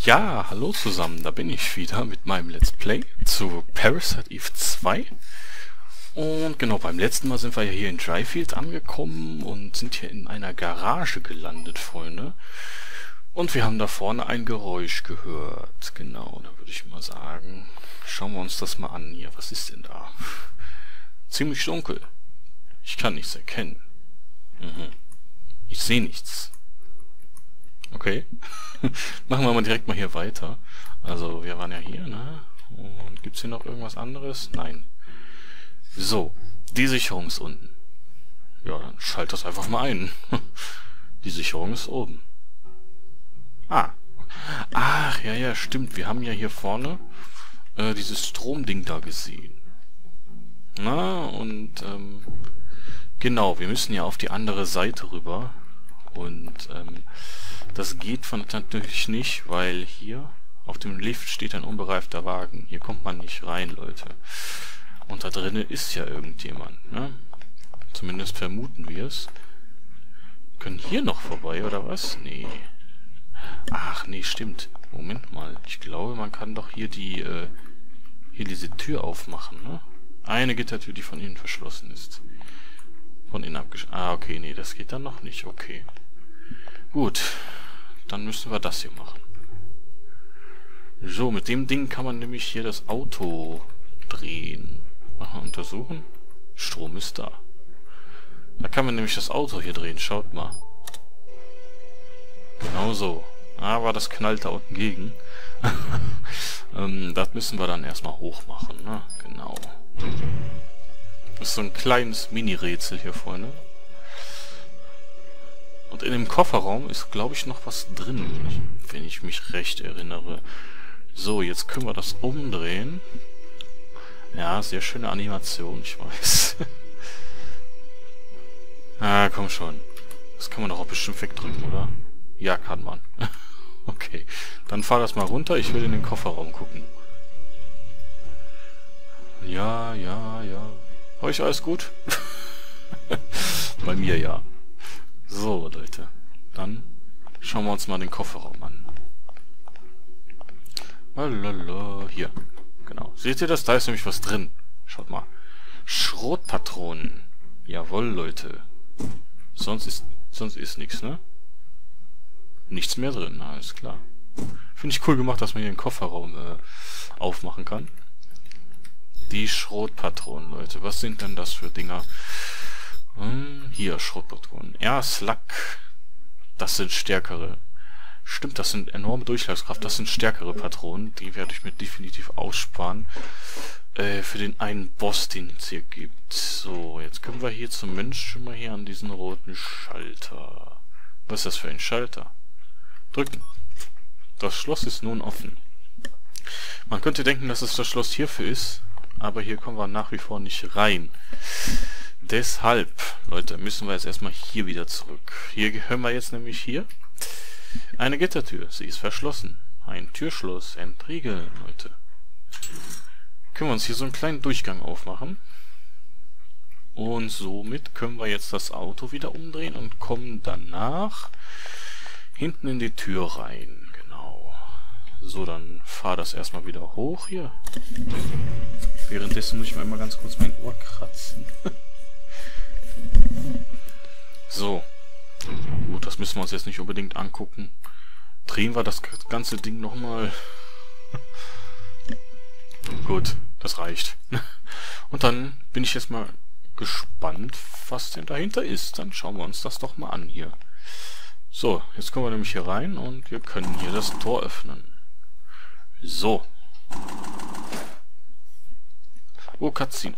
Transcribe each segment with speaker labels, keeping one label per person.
Speaker 1: Ja, hallo zusammen, da bin ich wieder mit meinem Let's Play zu Parasite Eve 2. Und genau, beim letzten Mal sind wir ja hier in Dryfield angekommen und sind hier in einer Garage gelandet, Freunde. Und wir haben da vorne ein Geräusch gehört. Genau, da würde ich mal sagen, schauen wir uns das mal an hier. Was ist denn da? Ziemlich dunkel. Ich kann nichts erkennen. Ich sehe nichts. Okay. Machen wir mal direkt mal hier weiter. Also, wir waren ja hier, ne? Und gibt's hier noch irgendwas anderes? Nein. So, die Sicherung ist unten. Ja, dann schalt das einfach mal ein. Die Sicherung ist oben. Ach, ja, stimmt. Wir haben ja hier vorne dieses Stromding da gesehen. Na, und genau, wir müssen ja auf die andere Seite rüber. Und das geht natürlich nicht, weil hier auf dem Lift steht ein unbereifter Wagen. Hier kommt man nicht rein, Leute. Und da drinnen ist ja irgendjemand, ne? Zumindest vermuten wir es. Können hier noch vorbei, oder was? Nee. Ach, nee, stimmt. Moment mal. Ich glaube, man kann doch hier hier diese Tür aufmachen, ne? Eine Gittertür, die von innen verschlossen ist. Von innen abgeschlossen. Ah, okay, nee, das geht dann noch nicht. Okay. Gut. Dann müssen wir das hier machen. So, mit dem Ding kann man nämlich hier das Auto drehen. Mal untersuchen. Strom ist da. Da kann man nämlich das Auto hier drehen. Schaut mal. Genau so. Aber das knallt da unten gegen. Das müssen wir dann erstmal hoch machen, ne? Genau. Das ist so ein kleines Mini-Rätsel hier, Freunde. Und in dem Kofferraum ist, glaube ich, noch was drin, wenn ich mich recht erinnere. So, jetzt können wir das umdrehen. Ja, sehr schöne Animation, ich weiß. Ah, komm schon. Das kann man doch auch bestimmt wegdrücken, oder? Ja, kann man. Okay, dann fahr das mal runter. Ich will in den Kofferraum gucken. Ja. Euch alles gut? Bei mir ja. So, Leute. Dann schauen wir uns mal den Kofferraum an. Lalala, hier. Genau. Seht ihr das? Da ist nämlich was drin. Schaut mal. Schrotpatronen. Jawohl, Leute. Sonst ist nichts, ne? Nichts mehr drin, alles klar. Finde ich cool gemacht, dass man hier den Kofferraum aufmachen kann. Die Schrotpatronen, Leute. Was sind denn das für Dinger? Hier, Schrotpatronen. Ja, Slug. Das sind stärkere. Stimmt, das sind enorme Durchschlagskraft. Das sind stärkere Patronen. Die werde ich mir definitiv aussparen. Für den einen Boss, den es hier gibt. So, jetzt können wir hier zumindest schon mal hier an diesen roten Schalter. Was ist das für ein Schalter? Drücken. Das Schloss ist nun offen. Man könnte denken, dass es das Schloss hierfür ist, aber hier kommen wir nach wie vor nicht rein. Deshalb, Leute, müssen wir jetzt erstmal hier wieder zurück. Hier hören wir jetzt nämlich hier eine Gittertür. Sie ist verschlossen. Ein Türschloss entriegeln, Leute. Können wir uns hier so einen kleinen Durchgang aufmachen. Und somit können wir jetzt das Auto wieder umdrehen und kommen danach hinten in die Tür rein. Genau. So, dann fahr das erstmal wieder hoch hier. Währenddessen muss ich mir mal ganz kurz mein Ohr kratzen. So. Gut, das müssen wir uns jetzt nicht unbedingt angucken. Drehen wir das ganze Ding nochmal. Gut, das reicht. Und dann bin ich jetzt mal gespannt, was denn dahinter ist. Dann schauen wir uns das doch mal an hier. So, jetzt kommen wir nämlich hier rein und wir können hier das Tor öffnen. So. Oh, Cutscene.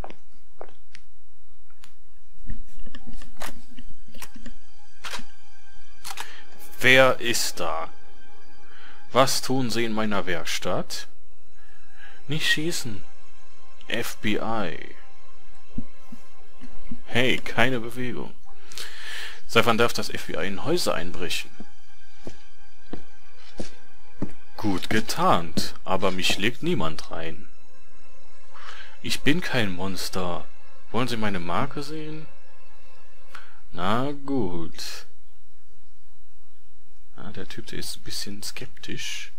Speaker 1: Wer ist da? Was tun Sie in meiner Werkstatt? Nicht schießen. FBI. Hey, keine Bewegung. Seit wann darf das FBI in Häuser einbrechen? Gut getarnt, aber mich legt niemand rein. Ich bin kein Monster. Wollen Sie meine Marke sehen? Na gut. Ja, der Typ, der ist ein bisschen skeptisch.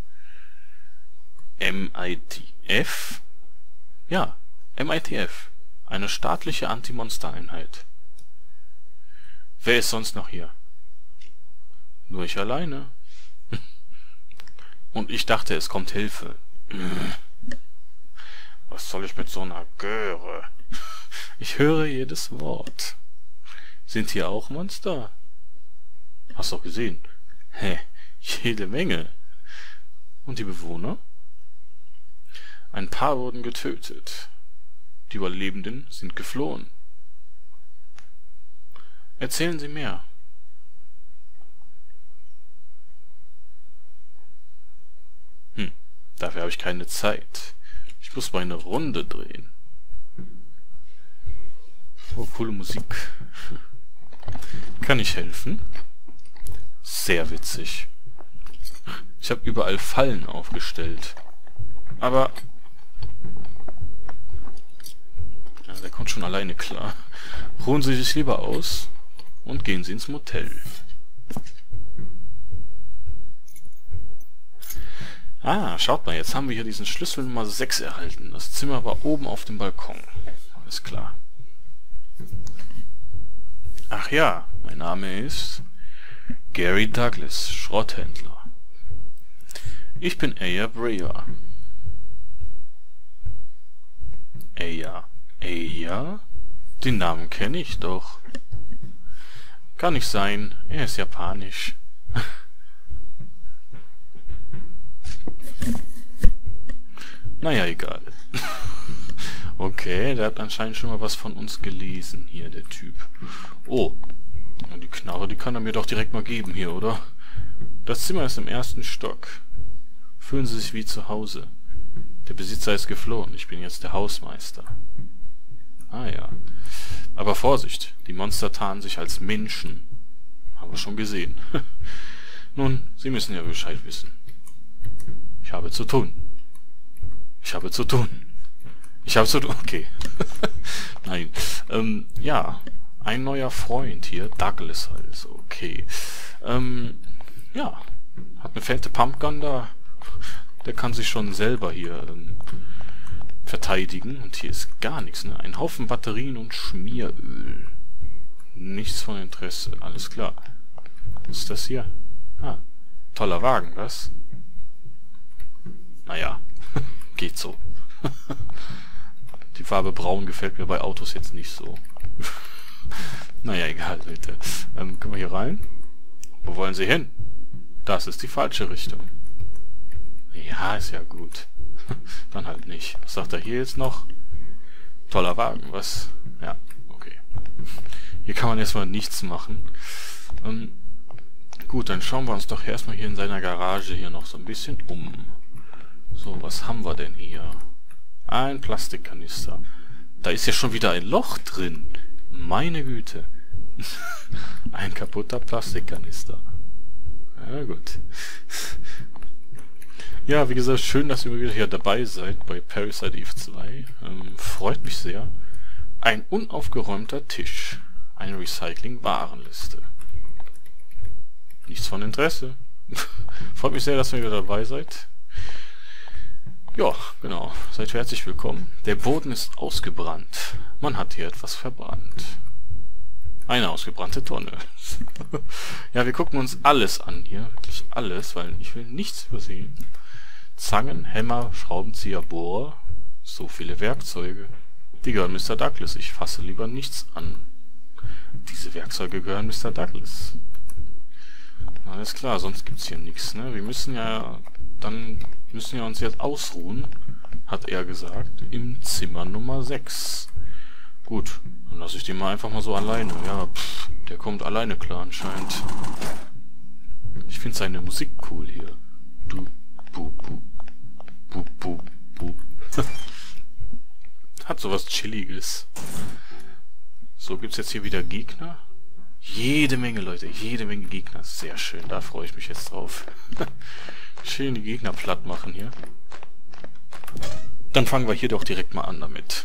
Speaker 1: MITF? Ja, MITF. Eine staatliche Anti-Monster-Einheit. Wer ist sonst noch hier? Nur ich alleine. Und ich dachte, es kommt Hilfe. Was soll ich mit so einer Göre? Ich höre jedes Wort. Sind hier auch Monster? Hast doch gesehen. Hä, jede Menge. Und die Bewohner? Ein paar wurden getötet. Die Überlebenden sind geflohen. Erzählen Sie mehr. Dafür habe ich keine Zeit. Ich muss meine Runde drehen. Oh, coole Musik. Kann ich helfen? Sehr witzig. Ich habe überall Fallen aufgestellt. Aber... ja, der kommt schon alleine klar. Ruhen Sie sich lieber aus und gehen Sie ins Motel. Ah, schaut mal, jetzt haben wir hier diesen Schlüssel Nummer 6 erhalten. Das Zimmer war oben auf dem Balkon. Alles klar. Ach ja, mein Name ist Gary Douglas, Schrotthändler. Ich bin Aya Breyer. Aya? Aya? Den Namen kenne ich doch. Kann nicht sein, er ist japanisch. Naja, egal. Okay, der hat anscheinend schon mal was von uns gelesen, hier, der Typ. Oh, die Knarre, die kann er mir doch direkt mal geben hier, oder? Das Zimmer ist im 1. Stock. Fühlen Sie sich wie zu Hause. Der Besitzer ist geflohen, ich bin jetzt der Hausmeister. Ah ja. Aber Vorsicht, die Monster tarnen sich als Menschen. Haben wir schon gesehen. Nun, Sie müssen ja Bescheid wissen. Ich habe zu tun. Ich habe zu tun. Ich habe zu tun. Okay. Nein. Ja. Ein neuer Freund hier. Douglas also. Okay. Ja. Hat eine fette Pumpgun da. Der kann sich schon selber hier verteidigen. Und hier ist gar nichts, ne? Ein Haufen Batterien und Schmieröl. Nichts von Interesse. Alles klar. Was ist das hier? Ah. Toller Wagen, was? Naja. Geht so. Die Farbe braun gefällt mir bei Autos jetzt nicht so. Naja, egal, Leute. Können wir hier rein? Wo wollen Sie hin? Das ist die falsche Richtung. Ja, ist ja gut. Dann halt nicht. Was sagt er hier jetzt noch? Toller Wagen, was? Ja, okay. Hier kann man erstmal nichts machen. Gut, dann schauen wir uns doch erstmal hier in seiner Garage hier noch so ein bisschen um. So, was haben wir denn hier? Ein Plastikkanister. Da ist ja schon wieder ein Loch drin. Meine Güte. Ein kaputter Plastikkanister. Ja, gut. Ja, wie gesagt, schön, dass ihr wieder hier dabei seid bei Parasite Eve 2. Freut mich sehr. Ein unaufgeräumter Tisch. Eine Recycling-Warenliste. Nichts von Interesse. Freut mich sehr, dass ihr wieder dabei seid. Ja, genau. Seid herzlich willkommen. Der Boden ist ausgebrannt. Man hat hier etwas verbrannt. Eine ausgebrannte Tonne. Ja, wir gucken uns alles an hier. Wirklich alles, weil ich will nichts übersehen. Zangen, Hämmer, Schraubenzieher, Bohrer. So viele Werkzeuge. Die gehören Mr. Douglas. Ich fasse lieber nichts an. Diese Werkzeuge gehören Mr. Douglas. Alles klar, sonst gibt's hier nichts, ne? Wir müssen ja uns jetzt ausruhen, hat er gesagt, im Zimmer Nummer 6. Gut, dann lasse ich den mal einfach mal so alleine. Ja, der kommt alleine klar anscheinend. Ich finde seine Musik cool hier. Du, bu, bu, bu, bu, bu. Hat sowas Chilliges. So, gibt's jetzt hier wieder Gegner? Jede Menge, Leute, jede Menge Gegner. Sehr schön, da freue ich mich jetzt drauf. Schön die Gegner platt machen hier. Dann fangen wir hier doch direkt mal an damit.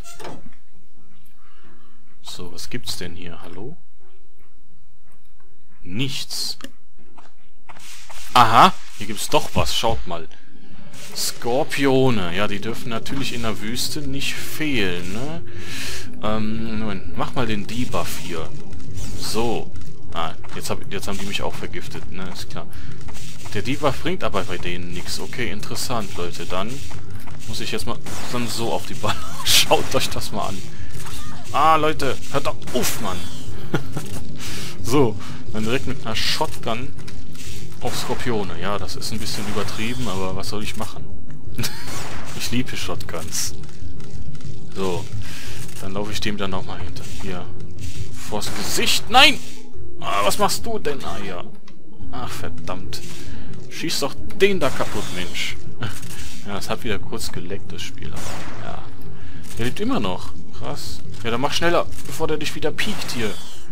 Speaker 1: So, was gibt's denn hier? Hallo? Nichts. Aha, hier gibt's doch was. Schaut mal. Skorpione. Ja, die dürfen natürlich in der Wüste nicht fehlen, ne? Moment, mach mal den Debuff hier. So. Ah, jetzt haben die mich auch vergiftet, ne? Ist klar. Der Debuff bringt aber bei denen nichts. Okay, interessant, Leute. Dann muss ich jetzt mal dann so auf die Baller. Schaut euch das mal an. Ah, Leute, hört doch auf, Mann. So, dann direkt mit einer Shotgun auf Skorpione. Ja, das ist ein bisschen übertrieben, aber was soll ich machen? Ich liebe Shotguns. So, dann laufe ich dem dann nochmal hinter. Hier, vors Gesicht. Nein! Ah, was machst du denn? Ah, ja. Ach, verdammt. Schieß doch den da kaputt, Mensch. Ja, es hat wieder kurz geleckt, das Spiel. Aber, ja. Der lebt immer noch. Krass. Ja, dann mach schneller, bevor der dich wieder piekt hier.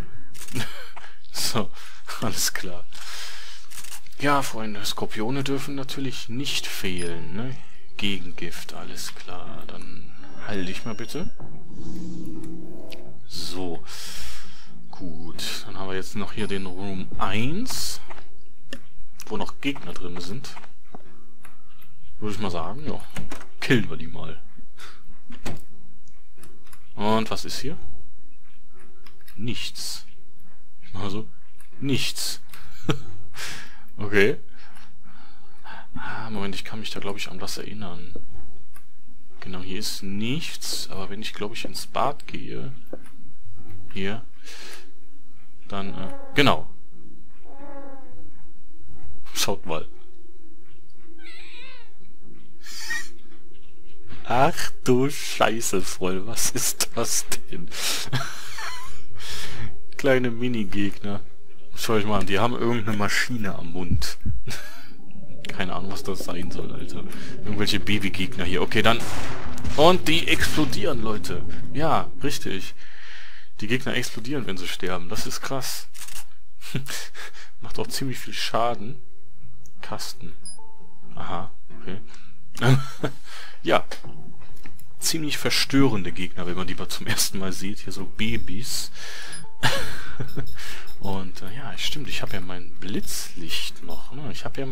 Speaker 1: So, alles klar. Ja, Freunde, Skorpione dürfen natürlich nicht fehlen, ne? Gegengift, alles klar. Dann heil dich mal bitte. So. Gut, dann haben wir jetzt noch hier den Room 1, wo noch Gegner drin sind. Würde ich mal sagen, ja. Killen wir die mal. Und was ist hier? Nichts. Ich mache so. Nichts. Okay. Ah, Moment, ich kann mich da, glaube ich, an was erinnern. Genau, hier ist nichts, aber wenn ich, glaube ich, ins Bad gehe, hier, dann, genau. Schaut mal. Ach du Scheiße, Freunde, was ist das denn? Kleine Mini-Gegner. Schau euch mal an, die haben irgendeine Maschine am Mund. Keine Ahnung, was das sein soll, Alter. Irgendwelche Babygegner hier. Okay, dann... Und die explodieren, Leute. Ja, richtig. Die Gegner explodieren, wenn sie sterben. Das ist krass. Macht auch ziemlich viel Schaden. Kasten. Aha, okay. Ja. Ziemlich verstörende Gegner, wenn man die mal zum ersten Mal sieht. Hier so Babys. Und ja, stimmt, ich habe ja mein Blitzlicht noch. Ne?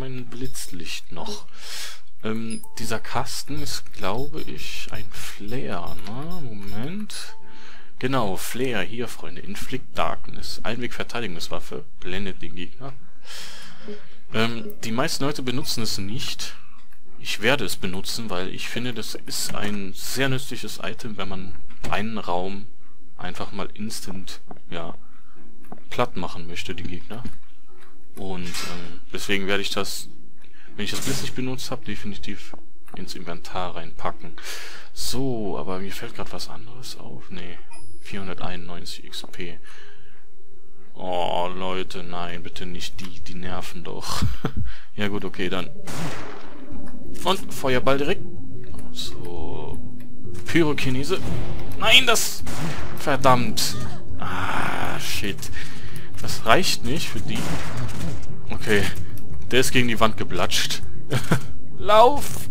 Speaker 1: Dieser Kasten ist, glaube ich, ein Flare. Ne? Moment. Genau, Flare hier, Freunde. Inflict Darkness. Einweg-Verteidigungswaffe. Blendet den Gegner. Die meisten Leute benutzen es nicht. Ich werde es benutzen, weil ich finde, das ist ein sehr nützliches Item, wenn man einen Raum einfach mal instant, ja, platt machen möchte, die Gegner. Und deswegen werde ich das, wenn ich das Blitz nicht benutzt habe, definitiv ins Inventar reinpacken. So, aber mir fällt gerade was anderes auf. Nee, 491 XP. Oh, Leute, nein, bitte nicht die nerven doch. Ja gut, okay, dann. Und Feuerball direkt. So. Pyrokinese. Nein, das... Verdammt. Ah, shit. Das reicht nicht für die. Okay. Der ist gegen die Wand geblatscht. Lauf!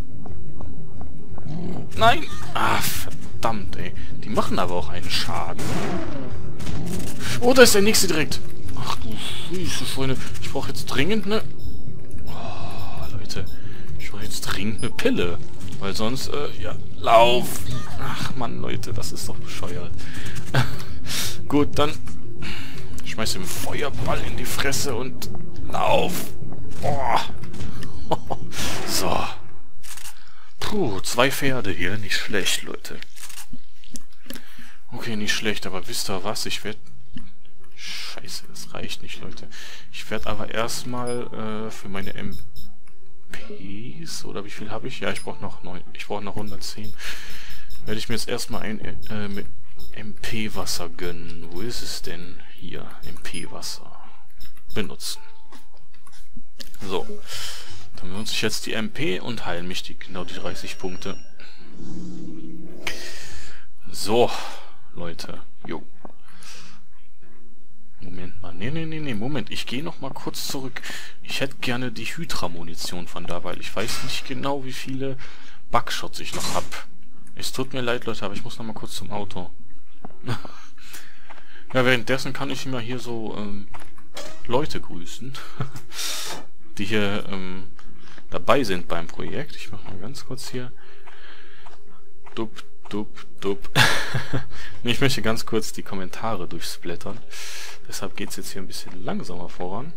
Speaker 1: Nein! Ah, verdammt, ey. Die machen aber auch einen Schaden. Oh, da ist der nächste direkt. Ach du Scheiße, Freunde. Ich brauche jetzt dringend eine... Oh, Leute. Ich brauche jetzt dringend eine Pille. Weil sonst, ja, lauf! Ach Mann, Leute, das ist doch bescheuert. Gut, dann schmeiß den Feuerball in die Fresse und lauf! Oh. So. Puh, 2 Pferde hier, nicht schlecht, Leute. Okay, nicht schlecht, aber wisst ihr was? Ich werde... Scheiße, das reicht nicht, Leute. Ich werde aber erstmal für meine MPs, oder wie viel habe ich? Ja, ich brauche noch 9. Ich brauche noch 110. Werde ich mir jetzt erstmal ein mit MP-Wasser gönnen. Wo ist es denn? Hier, MP-Wasser. Benutzen. So. Dann benutze ich jetzt die MP und heile mich genau die 30 Punkte. So, Leute. Jo. Moment mal. Nee, Moment. Ich gehe noch mal kurz zurück. Ich hätte gerne die Hydra-Munition von da, weil ich weiß nicht genau, wie viele Buckshots ich noch habe. Es tut mir leid, Leute, aber ich muss noch mal kurz zum Auto. Ja, währenddessen kann ich immer hier so Leute grüßen. die hier dabei sind beim Projekt. Ich mache mal ganz kurz hier. Dup. Ich möchte ganz kurz die Kommentare durchsplattern. Deshalb geht es jetzt hier ein bisschen langsamer voran.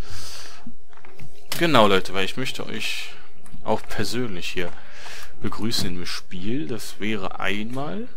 Speaker 1: Genau, Leute, weil ich möchte euch auch persönlich hier begrüßen im Spiel. Das wäre einmal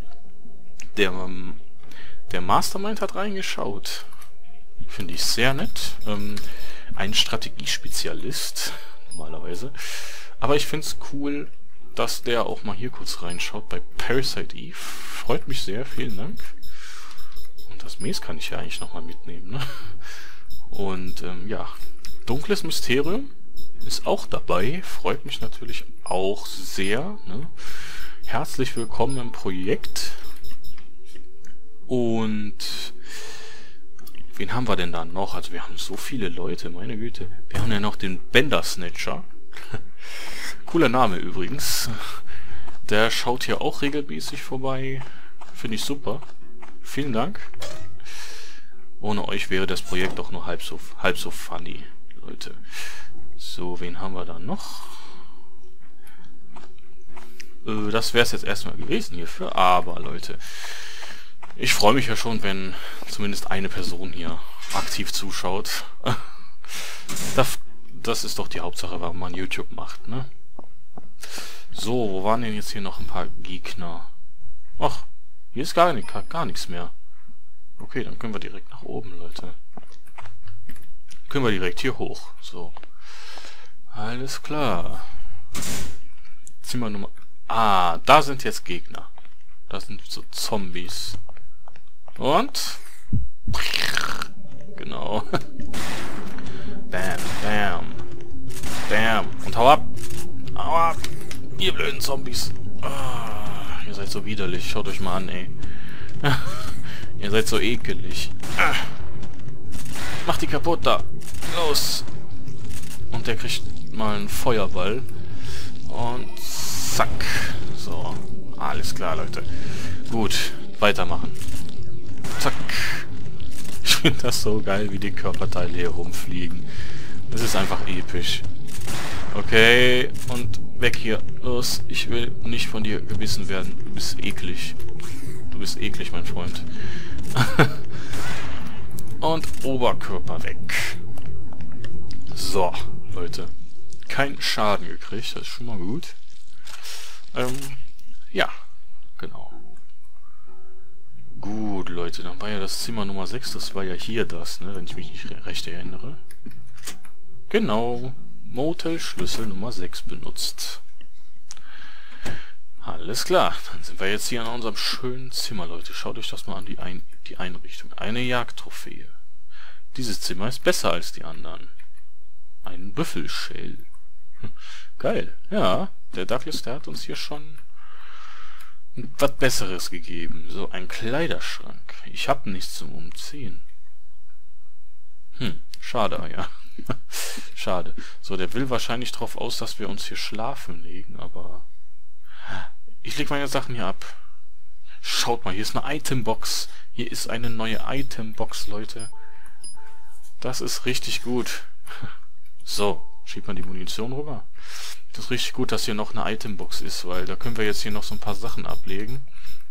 Speaker 1: der Mastermind hat reingeschaut. Finde ich sehr nett. Ein Strategiespezialist, normalerweise. Aber ich finde es cool, dass der auch mal hier kurz reinschaut bei Parasite Eve. Freut mich sehr, vielen Dank. Und das Maze kann ich ja eigentlich nochmal mitnehmen, ne? Und ja, Dunkles Mysterium ist auch dabei. Freut mich natürlich auch sehr, ne? Herzlich willkommen im Projekt. Und wen haben wir denn da noch? Also wir haben so viele Leute, meine Güte. Wir haben ja noch den Bender Snatcher. Cooler Name übrigens. Der schaut hier auch regelmäßig vorbei. Finde ich super. Vielen Dank. Ohne euch wäre das Projekt doch nur halb so funny, Leute. So, wen haben wir da noch? Das wäre es jetzt erstmal gewesen hierfür. Aber, Leute, ich freue mich ja schon, wenn zumindest eine Person hier aktiv zuschaut. Das ist doch die Hauptsache, warum man YouTube macht, ne? So, wo waren denn jetzt hier noch ein paar Gegner? Ach, hier ist gar nichts mehr. Okay, dann können wir direkt nach oben, Leute. Können wir direkt hier hoch. So. Alles klar. Zimmer Nummer... Ah, da sind jetzt Gegner. Da sind so Zombies. Und... Genau. Bam, bam. Bam. Und hau ab. Hau ab. Ihr blöden Zombies. Oh, ihr seid so widerlich. Schaut euch mal an, ey. Ihr seid so ekelig. Macht die kaputt da. Los. Und der kriegt mal einen Feuerball. Und zack. So. Alles klar, Leute. Gut. Weitermachen. Zack. Ich finde das so geil, wie die Körperteile hier rumfliegen. Das ist einfach episch. Okay, und weg hier. Los, ich will nicht von dir gebissen werden. Du bist eklig. Du bist eklig, mein Freund. Und Oberkörper weg. So, Leute. Kein Schaden gekriegt, das ist schon mal gut. Ja, genau. Gut, Leute, dann war ja das Zimmer Nummer 6, das war ja hier das, ne, wenn ich mich nicht recht erinnere. Genau, Motel-Schlüssel Nummer 6 benutzt. Alles klar, dann sind wir jetzt hier an unserem schönen Zimmer, Leute. Schaut euch das mal an, die Einrichtung. Eine Jagdtrophäe. Dieses Zimmer ist besser als die anderen. Ein Büffelschell. Geil, ja, der Douglas, der hat uns hier schon was Besseres gegeben. So, ein Kleiderschrank. Ich habe nichts zum Umziehen. Schade, ja. Schade. So, der will wahrscheinlich drauf aus, dass wir uns hier schlafen legen, aber... Ich leg meine Sachen hier ab. Schaut mal, hier ist eine Itembox. Hier ist eine neue Itembox, Leute. Das ist richtig gut. So, schiebt man die Munition rüber. Das ist richtig gut, dass hier noch eine Itembox ist, weil da können wir jetzt hier noch so ein paar Sachen ablegen.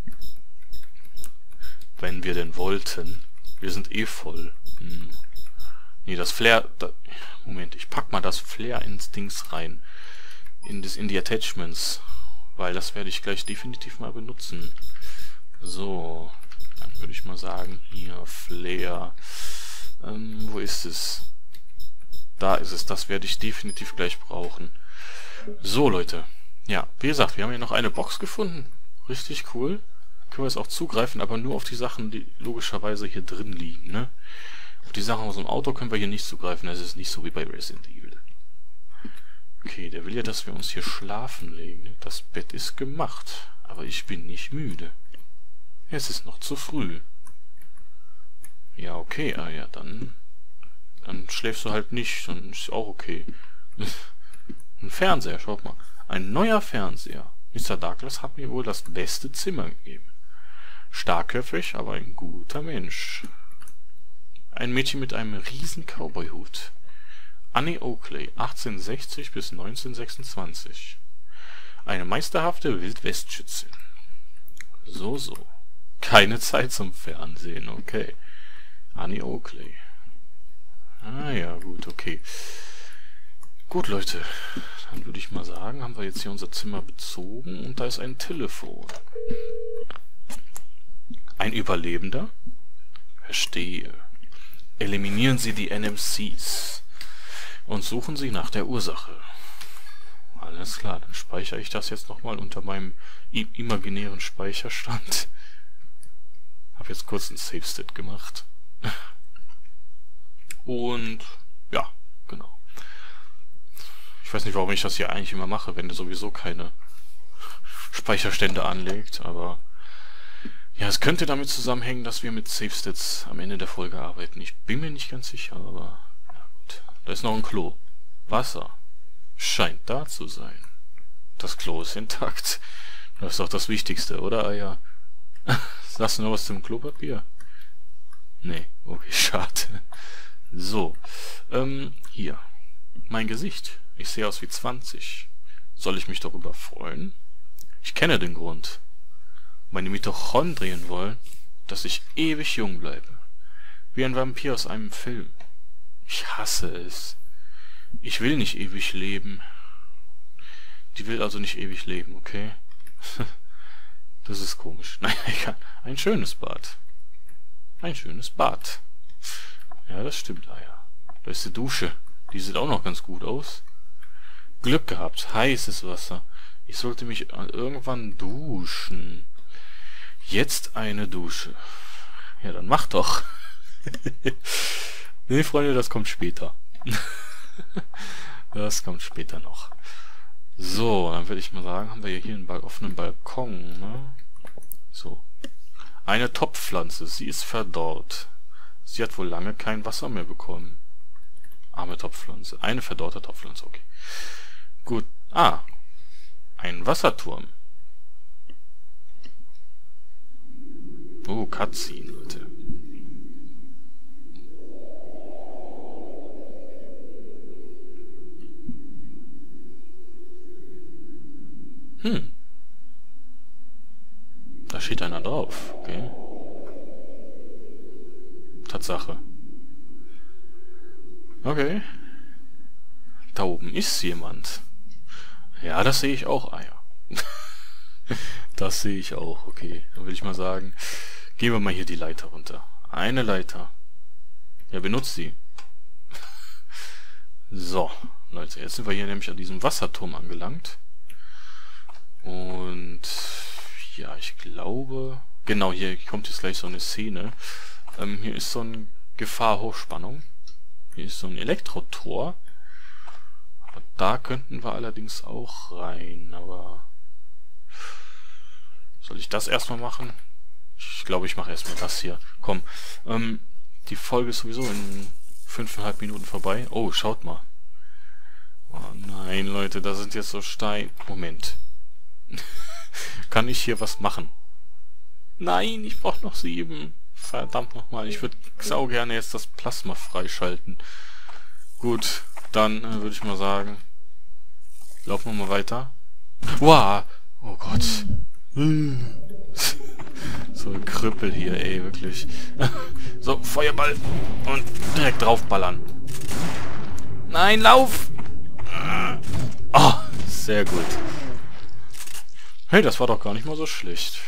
Speaker 1: Wenn wir denn wollten. Wir sind eh voll. Nee, das Flair... Moment, ich pack mal das Flair ins Dings rein. In die Attachments. Weil das werde ich gleich definitiv mal benutzen. So, dann würde ich mal sagen, hier, Flair. Wo ist es? Da ist es, das werde ich definitiv gleich brauchen. So, Leute. Ja, wie gesagt, wir haben hier noch eine Box gefunden. Richtig cool. Können wir jetzt auch zugreifen, aber nur auf die Sachen, die logischerweise hier drin liegen, ne? Auf die Sachen aus dem Auto können wir hier nicht zugreifen. Das ist nicht so wie bei Resident Evil. Okay, der will ja, dass wir uns hier schlafen legen. Das Bett ist gemacht, aber ich bin nicht müde. Es ist noch zu früh. Ja, okay, ja, dann schläfst du halt nicht, dann ist auch okay. Ein Fernseher, schaut mal. Ein neuer Fernseher. Mr. Douglas hat mir wohl das beste Zimmer gegeben. Starkköpfig, aber ein guter Mensch. Ein Mädchen mit einem riesen Cowboyhut. Annie Oakley, 1860 bis 1926. Eine meisterhafte Wildwestschützin. So. Keine Zeit zum Fernsehen, okay. Annie Oakley. Ah ja, gut, okay. Gut, Leute. Dann würde ich mal sagen, haben wir jetzt hier unser Zimmer bezogen und da ist ein Telefon. Ein Überlebender? Verstehe. Eliminieren Sie die NMCs und suchen Sie nach der Ursache. Alles klar, dann speichere ich das jetzt nochmal unter meinem imaginären Speicherstand. Habe jetzt kurz ein Save-State gemacht. Und ja, genau. Ich weiß nicht, warum ich das hier eigentlich immer mache, wenn der sowieso keine Speicherstände anlegt, aber ja, es könnte damit zusammenhängen, dass wir mit Save-States am Ende der Folge arbeiten. Ich bin mir nicht ganz sicher, aber ja gut. Da ist noch ein Klo. Wasser. Scheint da zu sein. Das Klo ist intakt. Das ist doch das Wichtigste, oder, Eier? Sagst du noch was zum Klopapier? Nee, okay, schade. So, hier. Mein Gesicht. Ich sehe aus wie 20. Soll ich mich darüber freuen? Ich kenne den Grund. Meine Mitochondrien wollen, dass ich ewig jung bleibe. Wie ein Vampir aus einem Film. Ich hasse es. Ich will nicht ewig leben. Die will also nicht ewig leben, okay? Das ist komisch. Naja, egal. Ein schönes Bad. Ein schönes Bad. Ja, das stimmt, ja. Da ist die Dusche. Die sieht auch noch ganz gut aus. Glück gehabt. Heißes Wasser. Ich sollte mich irgendwann duschen. Jetzt eine Dusche. Ja, dann mach doch. Nee, Freunde, das kommt später. Das kommt später noch. So, dann würde ich mal sagen, haben wir hier einen offenen Balkon, ne? So. Eine Topfpflanze, sie ist verdorrt. Sie hat wohl lange kein Wasser mehr bekommen. Arme Topfpflanze. Eine verdorrte Topfpflanze, okay. Gut. Ah. Ein Wasserturm. Oh, Cutscene, Leute. Da steht einer drauf, okay. Tatsache. Okay. Da oben ist jemand. Ja, das sehe ich auch, Eier. Das sehe ich auch, okay. Dann würde ich mal sagen, gehen wir mal hier die Leiter runter. Eine Leiter. Ja, benutzt sie. So, Leute, jetzt sind wir hier nämlich an diesem Wasserturm angelangt. Und ja, ich glaube... Genau, hier kommt jetzt gleich so eine Szene. Hier ist so ein Gefahr-Hochspannung. Hier ist so ein Elektrotor. Aber da könnten wir allerdings auch rein. Aber... Soll ich das erstmal machen? Ich glaube, ich mache erstmal das hier. Komm, die Folge ist sowieso in 5,5 Minuten vorbei. Oh, schaut mal. Oh nein, Leute, da sind jetzt so Steine. Moment. Kann ich hier was machen? Nein, ich brauche noch 7. Verdammt nochmal, ich würde sau gerne jetzt das Plasma freischalten. Gut, dann würde ich mal sagen, laufen wir mal weiter. Wow, oh Gott. So ein Krüppel hier, ey, wirklich. So, Feuerball und direkt draufballern. Nein, lauf! Oh, sehr gut. Hey, das war doch gar nicht mal so schlecht.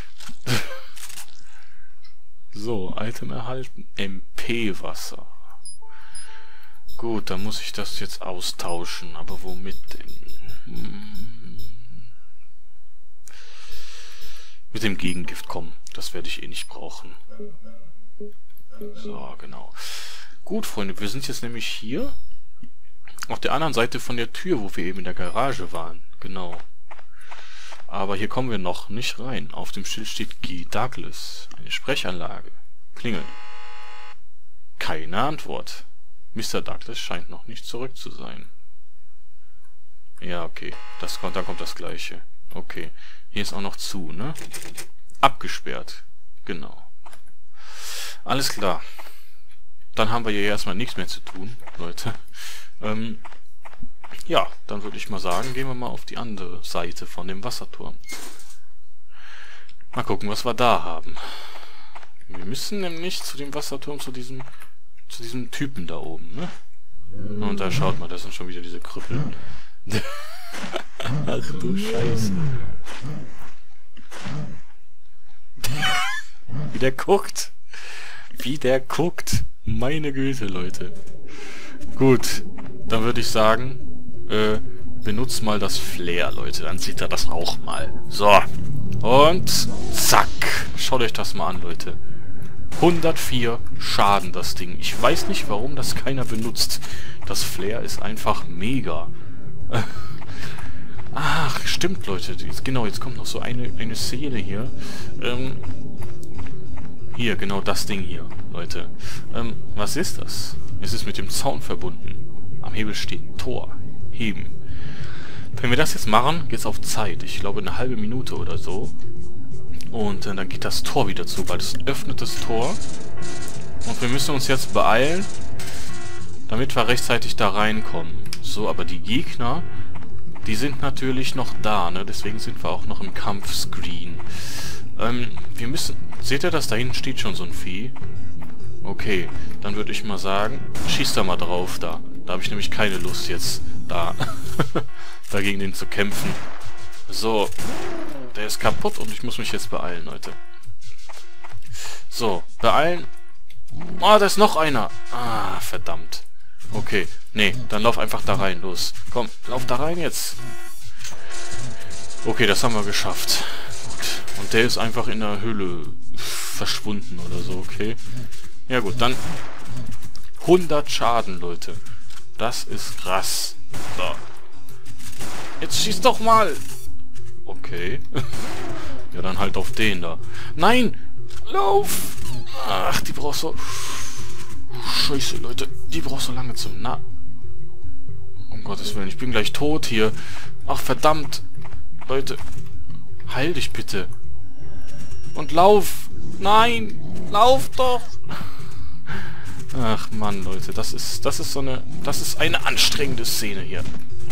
Speaker 1: So, Item erhalten. MP-Wasser. Gut, dann muss ich das jetzt austauschen. Aber womit denn? Mit dem Gegengift kommen. Das werde ich eh nicht brauchen. So, genau. Gut, Freunde, wir sind jetzt nämlich hier. Auf der anderen Seite von der Tür, wo wir eben in der Garage waren. Genau. Aber hier kommen wir noch nicht rein. Auf dem Schild steht Guy Douglas. Eine Sprechanlage. Klingeln. Keine Antwort. Mr. Douglas scheint noch nicht zurück zu sein. Ja, okay. Dann kommt das Gleiche. Okay. Hier ist auch noch zu, ne? Abgesperrt. Genau. Alles klar. Dann haben wir hier erstmal nichts mehr zu tun, Leute. Ja, dann würde ich mal sagen, gehen wir mal auf die andere Seite von dem Wasserturm. Mal gucken, was wir da haben. Wir müssen nämlich zu dem Wasserturm, zu diesem Typen da oben, ne? Und da schaut mal, das sind schon wieder diese Krüppel. Ach du Scheiße. Wie der guckt. Wie der guckt. Meine Güte, Leute. Gut, dann würde ich sagen, benutzt mal das Flair, Leute. Dann sieht er das auch mal. So. Und zack. Schaut euch das mal an, Leute. 104 Schaden, das Ding. Ich weiß nicht, warum das keiner benutzt. Das Flair ist einfach mega. Ach, stimmt, Leute. Genau, jetzt kommt noch so eine Szene hier. Hier, genau das Ding hier, Leute. Was ist das? Es ist mit dem Zaun verbunden. Am Hebel steht ein Tor. Heben. Wenn wir das jetzt machen, geht's auf Zeit. Ich glaube, eine halbe Minute oder so. Und dann geht das Tor wieder zu, weil es öffnet das Tor. Und wir müssen uns jetzt beeilen, damit wir rechtzeitig da reinkommen. So, aber die Gegner, die sind natürlich noch da, ne? Deswegen sind wir auch noch im Kampfscreen. Wir müssen... Seht ihr das? Da hinten steht schon so ein Vieh. Okay, dann würde ich mal sagen, schießt da mal drauf da. Da habe ich nämlich keine Lust jetzt, da dagegen den zu kämpfen. So, der ist kaputt und ich muss mich jetzt beeilen, Leute. So, beeilen. Ah, da ist noch einer. Ah, verdammt. Okay, nee, dann lauf einfach da rein, los. Komm, lauf da rein jetzt. Okay, das haben wir geschafft. Gut. Und der ist einfach in der Höhle verschwunden oder so, okay. Ja gut, dann 100 Schaden, Leute. Das ist krass. So. Jetzt schieß doch mal. Okay. Ja, dann halt auf den da. Nein! Lauf! Ach, die braucht so... Scheiße, Leute. Die braucht so lange zum... Um Gottes Willen, ich bin gleich tot hier. Ach, verdammt. Leute. Heil dich bitte. Und lauf! Nein! Lauf doch! Ach Mann, Leute, das ist eine anstrengende Szene hier.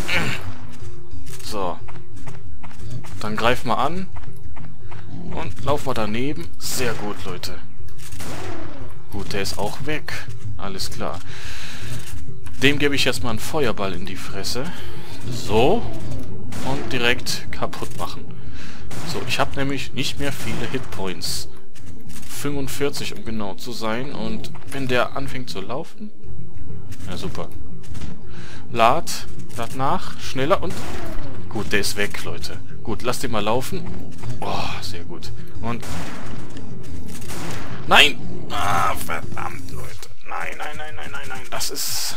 Speaker 1: So. Dann greif mal an. Und lauf mal daneben. Sehr gut, Leute. Gut, der ist auch weg. Alles klar. Dem gebe ich jetzt mal einen Feuerball in die Fresse. So. Und direkt kaputt machen. So, ich habe nämlich nicht mehr viele Hitpoints. 45, um genau zu sein. Und wenn der anfängt zu laufen... Ja, super. Lad nach. Schneller und... Gut, der ist weg, Leute. Gut, lasst den mal laufen. Oh, sehr gut. Und... Nein! Ah, verdammt, Leute. Nein, nein, nein, nein, nein, nein. Das ist...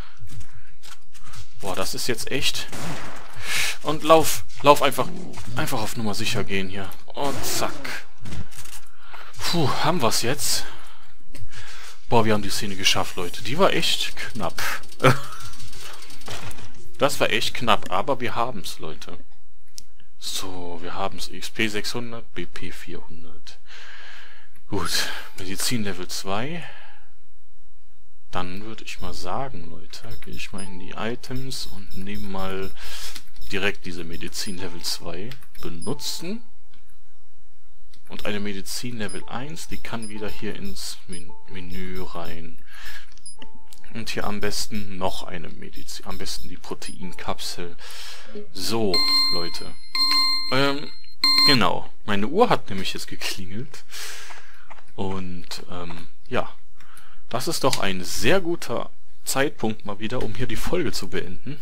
Speaker 1: Boah, das ist jetzt echt... Und lauf einfach auf Nummer sicher gehen hier. Und zack. Puh, haben wir es jetzt? Boah, wir haben die Szene geschafft, Leute. Die war echt knapp. Das war echt knapp, aber wir haben es, Leute. So, wir haben es. XP 600, BP 400. Gut, Medizin Level 2. Dann würde ich mal sagen, Leute, gehe ich mal in die Items und nehme mal direkt diese Medizin Level 2. Benutzen. Und eine Medizin Level 1, die kann wieder hier ins Menü rein. Und hier am besten noch eine Medizin, am besten die Proteinkapsel. So, Leute. Genau. Meine Uhr hat nämlich jetzt geklingelt. Und, ja. Das ist doch ein sehr guter Zeitpunkt mal wieder, um hier die Folge zu beenden.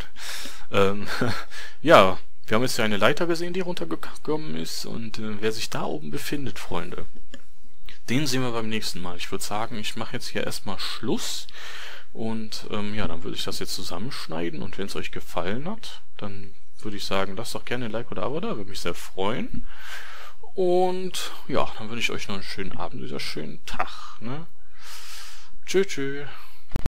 Speaker 1: Ja, wir haben jetzt ja eine Leiter gesehen, die runtergekommen ist. Und wer sich da oben befindet, Freunde, den sehen wir beim nächsten Mal. Ich würde sagen, ich mache jetzt hier erstmal Schluss. Und ja, dann würde ich das jetzt zusammenschneiden. Und wenn es euch gefallen hat, dann würde ich sagen, lasst doch gerne ein Like oder Abo da. Würde mich sehr freuen. Und ja, dann wünsche ich euch noch einen schönen Abend oder schönen Tag. Ne? Tschüss, tschüss.